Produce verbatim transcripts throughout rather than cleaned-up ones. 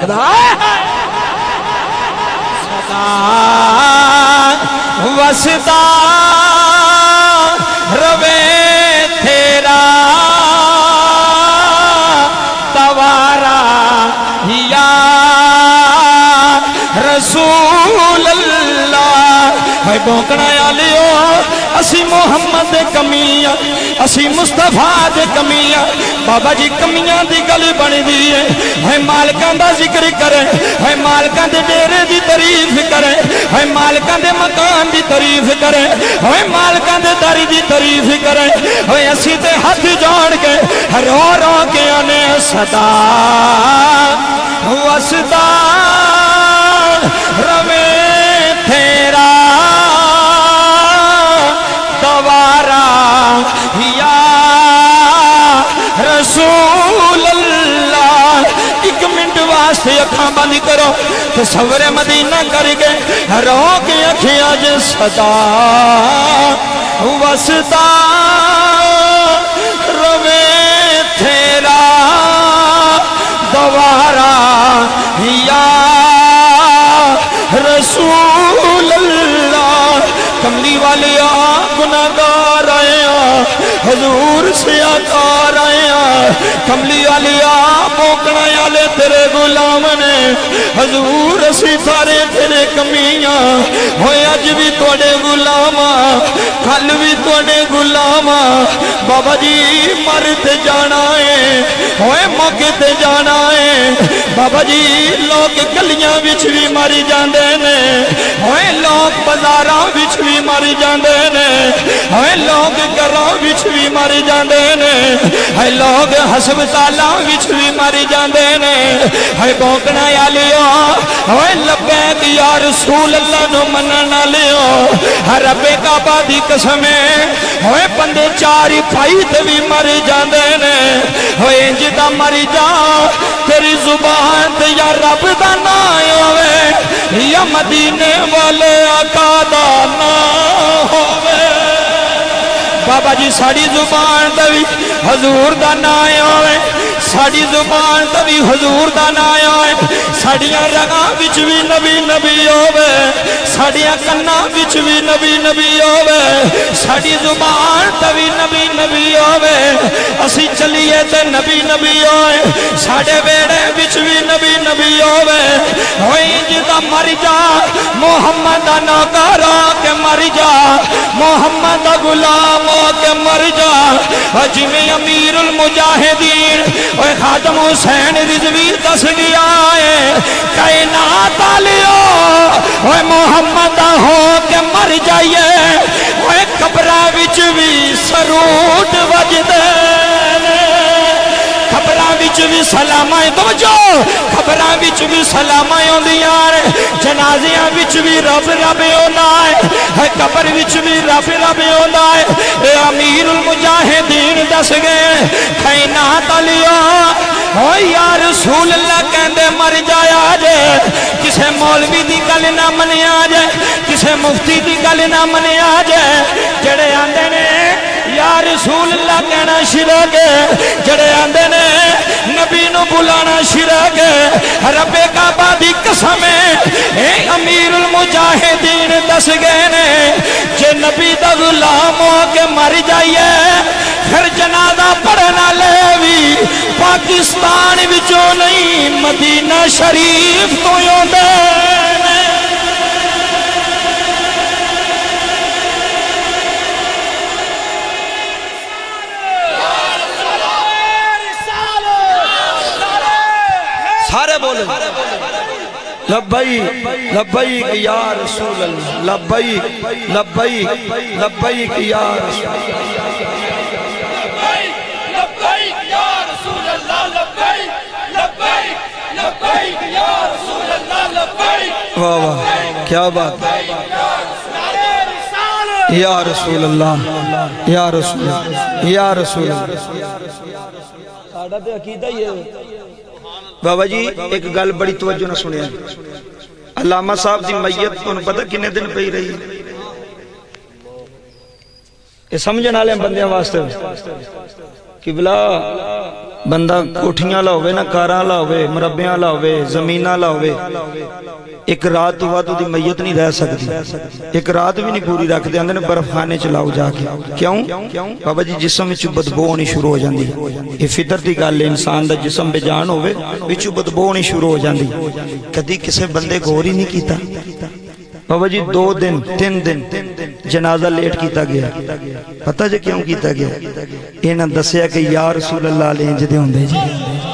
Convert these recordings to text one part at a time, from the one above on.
سکتا صدا وسدا روے تیرا دوارا یا رسول اللہ ہے بوکنا یا لیو اسی محمد دے کمیاں اسی مصطفیٰ دے کمیاں بابا جی کمیاں دی گلی بنی دیئے ہے مالکان دا ذکر کرے ہے مالکان دے ڈیرے دی تعریف کرے ہے مالکان دے مکان دی تعریف کرے ہے مالکان دے داری دی تعریف کرے ہے اسی تے ہاتھ جوڑ کے رو رو کے آنے صدا وسدا روے تیرا دوارا یا رسول اللہ ایک منٹ واسطے اکھاں بند کرو تصور مدینہ کر کے رو کے اکھیاں جے صدا وسدا روے تیرا دوارا یا رسول اللہ کملی والے آ گناہگار آئے آ حضور سے آکار آئے آ کملی والے آ پوکنا والے تیرے غلام نے حضور اسی سارے تیرے کمیاں ہوئے اج بھی توڑے غلام کل بھی توڑے غلام بابا جی مرتے جانا ہے ہوئے موقع تے جانا ہے بابا جی لوگ گلیاں وچ بھی ماری جاندے نے ہوئے لوگ بازاراں وچ بھی ماری جاندے نے ہوئے لوگ گھراں وچ بھی ماری جاندے نے ہے لوگ ہسپتالاں وچ بھی ماری جاندے نے ہے بوکنا والیو ہوئے لبیک یا رسول اللہ نو منن والیو ہر رب کعبہ دی قسم ہوئے بندے چار پائی تے بھی ماری جاندے نے ہوئے انج دا مری جا تیری زبان تے یا رب دا نام ہوئے یا مدینے والے آقا دا نام ہوئے بابا جی ساڑی زبان تے بھی حضور دا نام ہوئے ساڑی زبان تے بھی حضور دا نام ہوئے ساڑیاں رگاں وچ بھی نبی نبی ہوئے ساڑیاں کناں وچ بھی نبی نبی ہوئے ساڑی زبان تے بھی نبی نبی ہوئے اسی چلیے تے نبی نبی ہوئے ساڑے بیڑے وچ بھی نبی نبی ہوئے ہوئے جدا مر جا محمد دا نوکر ہو کے مر جا محمد دا غلام ہو کے مر جا حج میں امیر المجاہدین اوہ خاتم حسین رضوی دس گیا ہے کائنات آلیو اوہ محمد ہو کے مر جائیے اوہ قبرہ وچ بھی سرود وجدے خبراں وچ بھی سلامائیں توجہ خبراں وچ بھی سلامائیں ہوندیاں جنازیاں وچ بھی رب رب ہوندا ہے قبر وچ بھی رب رب ہوندا ہے اے امیر المجاہدین دس گئے کائنات علیہ او یا رسول اللہ کہندے مر جایا جے کسے مولوی دی گل نہ منیا جے کسے مفتی دی گل نہ منیا جے جڑے آندے نے یا رسول اللہ کہنا شرک جڑے آندے نے نبی نو بلانا شرک رب کعبہ دی قسم اے امیر المجاہدین دس گئے نے جے نبی دا غلام ہو کے مر جائیے پھر جنازہ پڑھنا لے بھی پاکستان وچوں نہیں مدینہ شریف تو یوندے سارے بولے لبیک لبیک یا رسول اللہ لبیک لبیک لبیک یا رسول اللہ لبیک یا رسول اللہ لبیک لبیک لبیک یا رسول اللہ لبیک واہ واہ کیا بات یا رسول اللہ یا رسول اللہ یا رسول اللہ ساڑھا تے عقیدہ یہ بابا جی ایک گل بڑی توجہ نہ سنیا علامہ صاحب دی میت تو انہوں پتہ کنے دن پہی رہی یہ سمجھن آلے بندیاں واسطے قبلہ بندہ کوٹھیاں لاوے نا کاراں لاوے مربیاں لاوے زمیناں لاوے ایک رات تو بعد دی میت نہیں رہ سکتی ایک رات بھی نہیں پوری رکھ دے اندر برف خانے چلاؤ جا کے کیوں بابا جی جسم وچ بدبو ہونی شروع ہو جاندی یہ فطرت دی گل ہے انسان دا جسم بے جان ہوے وچ بدبو ہونی شروع ہو جاندی کدی کسے بندے غور ہی نہیں کیتا بابا جی دو دن تین دن جنازہ لیٹ کیتا گیا پتہ جے کیوں کیتا گیا انہاں دسیا کہ یا رسول اللہ علیہ جدے ہوندے جی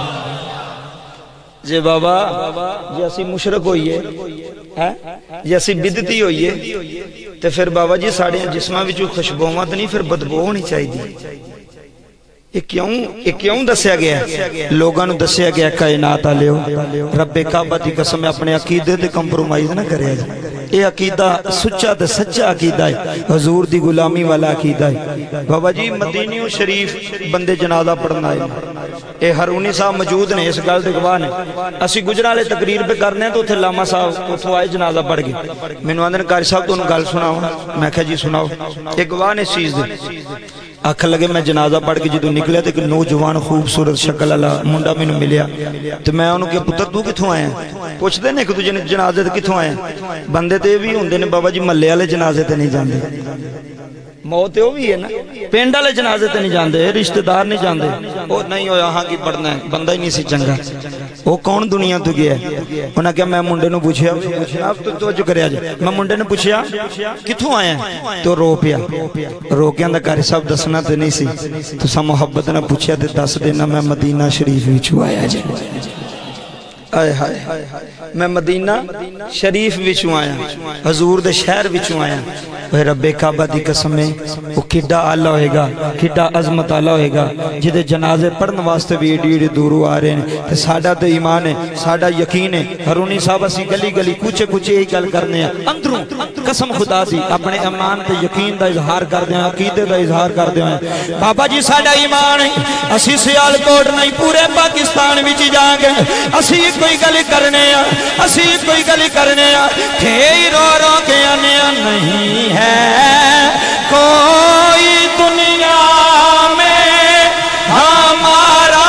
جے بابا جے اسی مشرک ہوئیے جے اسی بدتی ہوئیے تو پھر بابا جی ساڑھے جسمہ بھی جو خوشبومت نہیں پھر بدبو ہونی چاہیے یہ کیوں یہ کیوں دسیا گیا لوگاں نو دسیا گیا کائنات آلیو رب کعبہ دی قسم اپنے عقیدے دے کمپرومائز نہ کرے جا یہ عقیدہ سچا تے سچا عقیدہ ہے حضور دی غلامی والا عقیدہ ہے بابا جی مدینیوں شریف بندے جنازہ پڑھنا ہے اے ہرونی صاحب موجود نے اس گل دے گواہ نے اسی گجرالے تقریر پہ کرنے ہیں تو اتھے لاما صاحب اتھو آئے جنازہ پڑھ گئے میں نے آندھن قاری صاحب تو انہوں گل سناؤ میں کہا جی سناؤ ایک گواہ نے اس چیز دے آکھا لگے میں جنازہ پڑھ کے جدو نکلے تھے کہ نوجوان خوبصورت شکل اللہ منڈا میں نے ملیا تو میں انہوں کہ پتر تو کتھوں آئے ہیں پوچھ دے نے کہ تجھے جنازے تے کتھوں آئے ہیں بندے تے بھی ہوندے نے بابا جی ملے والے جنازے تے نہیں جاندے موت ہو بھی ہے نا پینڈ والے جنازے تے نہیں جاندے رشتہ دار نہیں جاندے وہ نہیں ہویا ہاں کی پڑھنا ہے بندہ ہی نہیں سی چنگا وہ کون دنیا تو گیا ہے انہاں کیا میں منڈے نو پوچھیا اب تو توجہ کرے آجا میں منڈے نو پوچھیا کتھوں آئے ہیں تو رو پیا رو کے اندر کاری صاحب دسنا تے نہیں سی تو سا محبت نہ پوچھیا تے دس دینا میں مدینہ شریف وچوں آیا جی آئے ہائے میں مدینہ شریف وچوں آیا حضور دے شہر وچوں آیا وہ رب کعبہ دی قسم میں وہ کڈا آلہ ہوئے گا کڈا عظمت آلہ ہوئے گا جدے جنازے پڑھن واسطے بھی ایڈی ایڈی دورو آ رہے ہیں تے ساڑھا تے ایمان ہے ساڑھا یقین ہے ہرونی صاحب اسی گلی گلی کچھے کچھے ہی گل کرنے ہیں اندروں قسم خدا دی اپنے ایمان تے یقین دا اظہار کر دیں عقیدے دا اظہار کر دیں بابا جی ساڑھا ایمان ہے اسی سیال کوٹ نہیں پورے پاکستان وچ جا گئے اسی کوئی گلی کرنے ہیں اسی کوئی گلی کرنے ہیں تھے رو رو کے آنے نہیں ہے کوئی دنیا میں ہمارا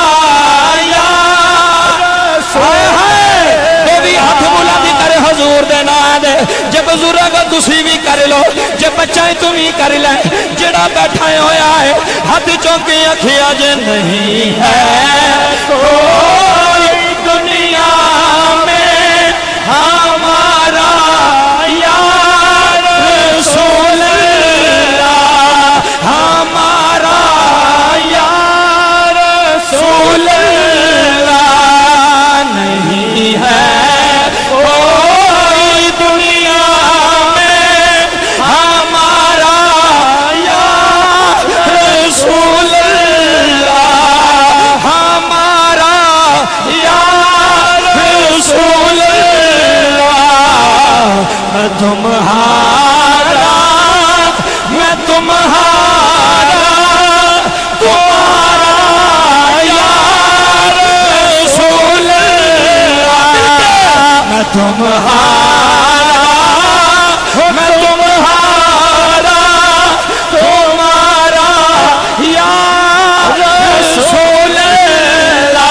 یار ہے وہ بھی ہاتھ بلندی کرے حضور دے نا دے جب بزرگ تسی بھی کر لو جب بچہ تمہیں کر لے جڑا بیٹھا ہویا ہے ہاتھ چونکے اکھیا جے نہیں ہے کوئی دنیا میں ہمارا یار رسول اللہ ہمارا یار رسول اللہ نہیں ہے کوئی دنیا میں ہمارا یار رسول اللہ ہمارا یار رسول اللہ میں تمہارا میں تمہارا تمہارا یار رسول اللہ میں تمہارا میں تمہارا تمہارا یار رسول اللہ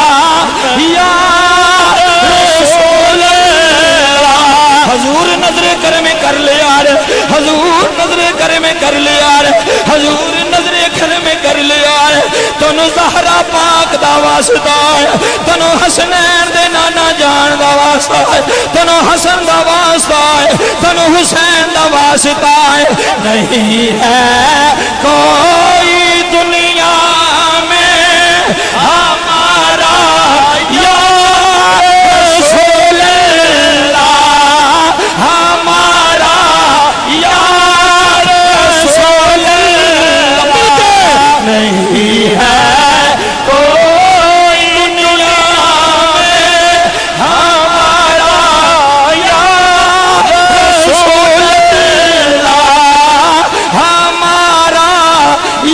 یار رسول اللہ حضور نظر کرم کر لے یار حضور نظر کرم کر لے یار حضور نظر کرم کر لے یار تنو زہرا پاک دا واسطہ ہے تنو حسنین دے نانا جان دا واسطہ ہے تنو حسن دا واسطہ ہے تنو حسین دا واسطہ ہے نہیں ہے کوئی دنیا میں ہمارا یار رسول اللہ ہمارا یار رسول اللہ نہیں ہے کوئی دنیا میں ہمارا یار رسول اللہ ہمارا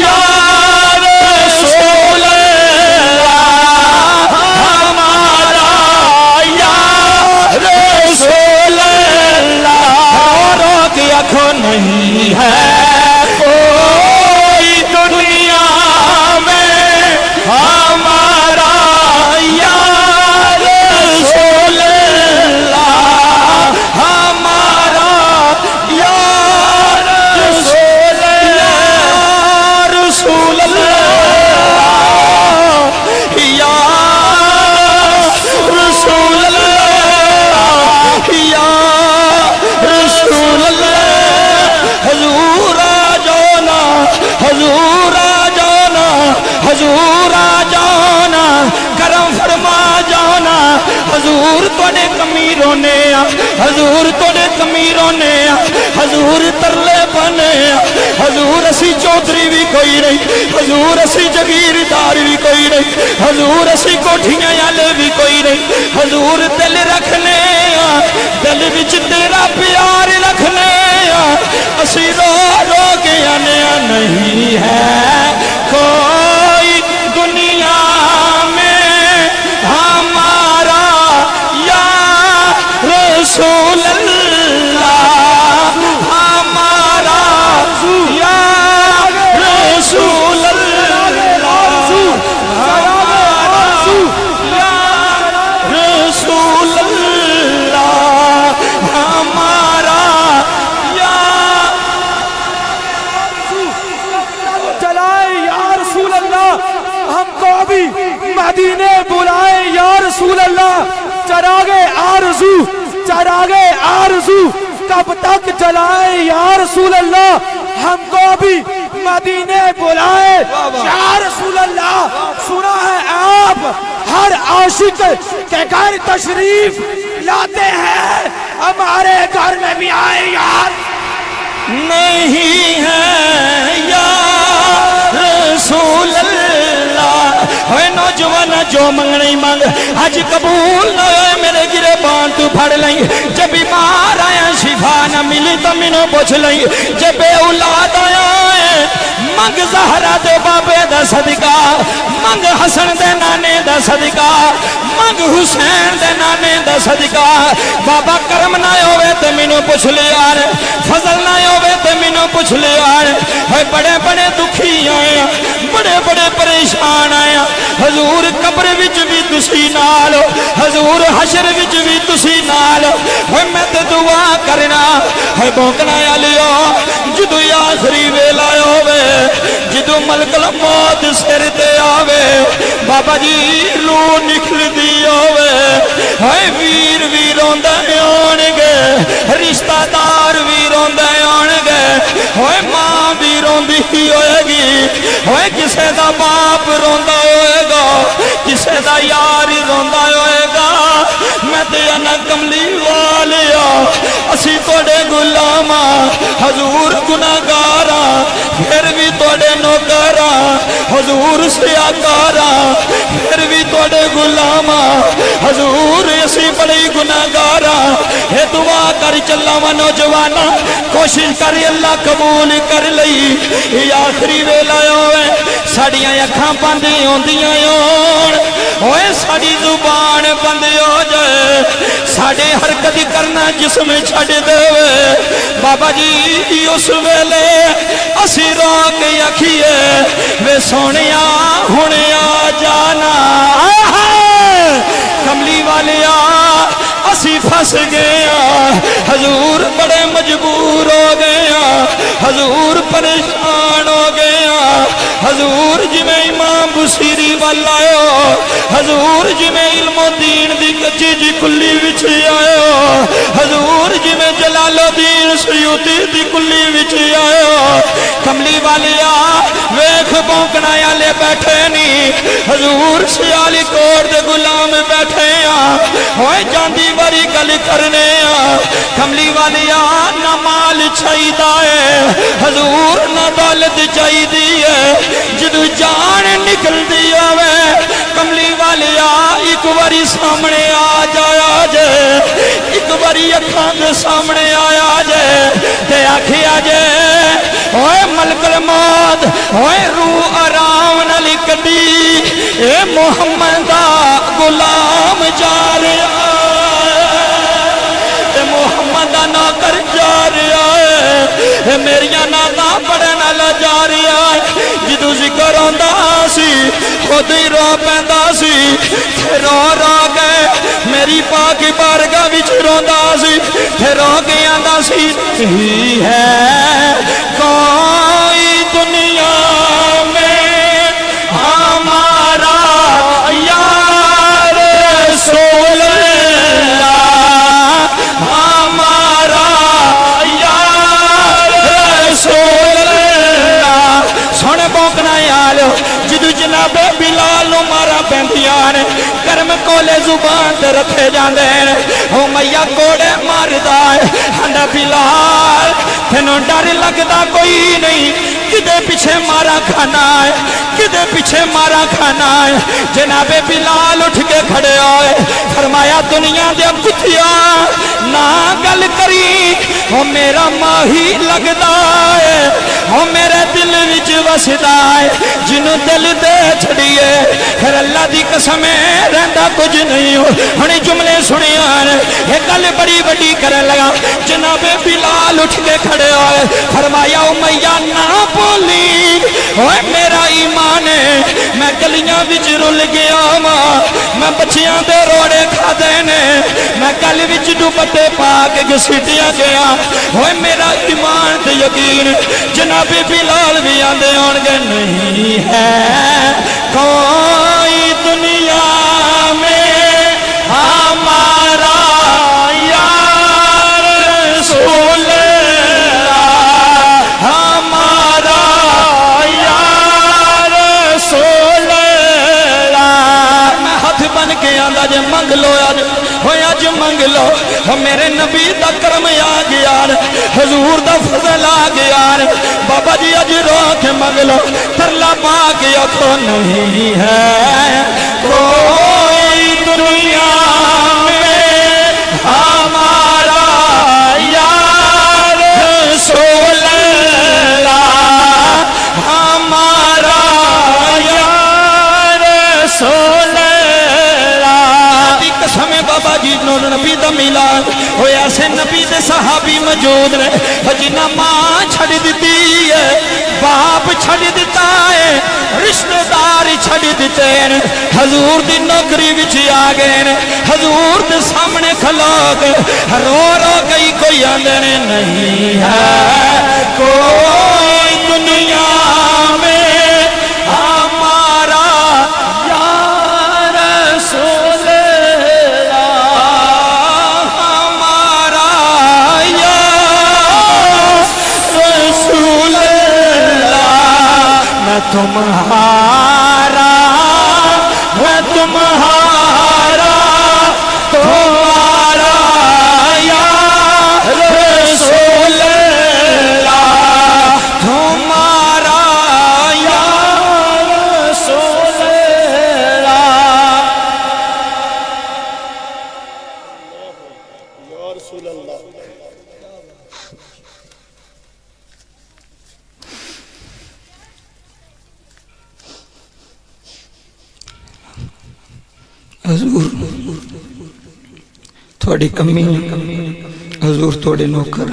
हजूर तोड़े कमी रोने हजूर तोड़े कमी रोने हजूर तरले बने हजूर असी चौधरी भी कोई नहीं हजूर असी जगीरदार भी कोई नहीं हजूर असी कोठियां वाले भी कोई नहीं हजूर दिल रखने दिल विच तेरा प्यार रखने असी रो रो के आने नहीं है कोई दुनिया में हमारा या रसूल अल्लाह हमारा या रसूल अल्लाह हमारा या रसूल अल्लाह हमारा या चलाए या रसूल अल्लाह हमको भी मदीने बुलाए या रसूल अल्लाह चरागे आरज़ू चरागे आरज़ू कब तक जलाए या रसूल अल्लाह हमको भी मदीने बुलाए या रसूल अल्लाह सुना है आप हर आशिक के घर तशरीफ लाते हैं हमारे घर में भी आए यार नहीं है या रसूल अल्लाह होए नौजवान जो मंगने मांग आज कबूल न होए मेरे गिरे बाण तू फड़ लई जब बीमार आया शिफा न मिली तो मैनू पूछ लई जब औलाद आया मंग ज़हरा दे बाबे दा सदका मंग हसन दे नाने दा सदका मंग हुसैन दे नाने दा सदका बाबा करम ना होवे ते मैनू पूछ ले यार फजल ना होवे ते मैनू पूछ ले यार होए बड़े बड़े दुखी आए बड़े बड़े परेशान आया हजूर कब्र विच भी तुसी नाल हजूर हशर विच भी तुसी नाल होए मैं ते दुआ करना होए भौंकना आलियो जदों आखिरी वेला होवे जदों मलकल मौत सिर ते आवे बाबा जी रूह निकलदी होवे हाय वीर भी रोंदे आउणगे रिश्तेदार भी रोंदे आउणगे हाय मां भी रोंदी होएगी हाय किसे दा बाप रोंदा होएगा किसे दा यार रोंदा होएगा मैं ते अना कमली वालिया असी तोड़े गुलामा हजूर गुनाहगारा फिर भी तोड़े नौकरा हजूर सियाकारा फिर भी तोड़े गुलामा हजूर असी बड़े गुनाहगारा हे दुआ कर चला वा नौजवाना कोशिश कर अल्लाह कबूल कर लई आखिरी वेला होवे साड़ियां अखां बंद होंदियां होण होए साड़ी जुबान बंद हो जाए साडे हरकत करना जिसम छड़ देवे बाबा जी उस वेले असी रो के आखिए वे सोनिया हुणे आ जाना कमली वालिया असी फस गए हजूर बड़े मजबूर हो गए हजूर परेशान हो गए हजूर जिमें इमाम बुसीरी वाल आयो हजूर जिमें इल्मो दीन दी कच्ची जी कुल्ली विच आयो हजूर जिमें जलालुद्दीन सयूती दी कुल्ली विच आयो कमली वालिया वेख भौंकना वाले बैठे नहीं हजूर सियाली कोट दे गुलाम बैठे होए जांदी बारी गल करने कमली वालिया ना माल चाहिदा है हजूर ना दौलत चाहिदी है जदों जान निकलदी आवे कमली वालिया एक बारी सामने आ जाया जे एक बारी अखां दे सामने आया जे ते आखिया जे ओए मलकल मौत ओए रूह आराम नाल कड्डी ए मुहम्मद दा गुलाम जा रहा ए मुहम्मद दा नौकर जा रहा है मेरिया नाता पढ़न वाला जा रहा है जदों जिक्र आंदा सी खुद ही रो पैंदा सी रो रो के मेरी पाक बारगाह विच रोंदा सी फिर रो के आंदा सी ही है कोई दुनिया में हमारा यार रसूल अल्लाह हमारा यार रसूल अल्लाह सुन भौंकना यार जदों जनाबे बिलाल नूं मारा पैंदियां ने कर्म کولے زبان تے رکھے جاندے ہیں امیہ کوڑے ماردا ہے ہنڈا بلال تینوں ڈر لگدا کوئی نہیں کدے پیچھے مارا کھانا ہے کدے پیچھے مارا کھانا ہے جناب بلال اٹھ کے کھڑے ہوئے فرمایا دنیا دے کتیا نہ گل کری وہ میرا ماہی لگدا ہے وہ میرے دل وچ وسدا ہے جنوں دل دے چھڑیے پھر اللہ دی قسم رہندا کچھ نہیں ہو ہن جملے سنیاں یہ گل بڑی بڑی کرن لگا جناب بلال اٹھ کے کھڑے ہوئے فرمایا امیہ نہ بولی اوے میرا ایمان ہے میں گلیاں وچ رل گیا ماں میں بچیاں دے روڑے کھا دینے میں گل وچ دوپٹے پا کے گھسیٹیاں گیا اوے میرا ایمان تے یقین جناب بلال بھی آندے ہون گے نہیں ہے کوئی دنیا میں ہمارا یار رسول جے منگ لو آج ہویا جو منگ لو میرے نبی دا کرم آ گیا حضور دا فضل آ گیا بابا جی اج رو کے منگ لو ترلا پا گیا تو نہیں ہے کوئی دنیا میں ہمارا یار رسول اللہ ہمارا یار رسول ہمیں بابا جی نور نبی دا میلاد ہوئے ایسے نبی دے صحابی موجود رہے جنہ ماں چھڑ دیتی ہے باپ چھڑ دیتا ہے رشتہ دار چھڑ دیتے ہیں حضور دی نوکری وچ آ گئے حضور دے سامنے کھلو گئے رو رو گئی کوئی آندے نہیں ہے کوئی دنیا میں ہمارا یار رسول تمہارا ہے تمہارا تمہارا یا رسول اللہ تمہارا یا رسول اللہ یا رسول اللہ حضور تھوڑی کمی حضور تھوڑے نوکر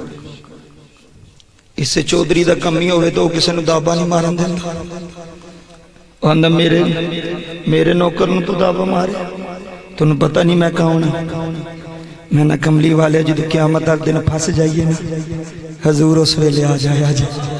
اس سے چودری دا کمی ہوئے تو کسے نو دابا نہیں مارن دینا وہاں میرے میرے نوکر نو تو دابا مارے تو نو پتہ نہیں میں کہوں نا میں نہ کملی والے جدو قیامت تک دن پھاس جائیے نا حضور اس ویلے آ جائے آ جائے